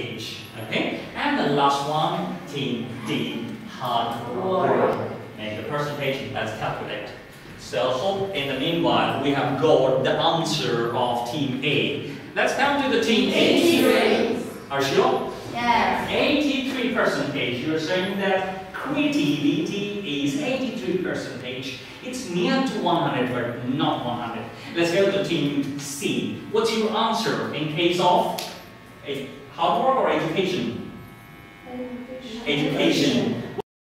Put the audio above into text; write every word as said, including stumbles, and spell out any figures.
H. Okay? And the last one, team D, hard work. And the percentage, let's calculate. So hope in the meanwhile we have got the answer of team A. Let's come to the team A. eighty-three. Are you sure? Yes. eighty-three percentage. You're saying that creativity is eighty-three percentage. It's near to one hundred, but not one hundred. Let's go to team C. What's your answer in case of a hard work or education? Education. Education.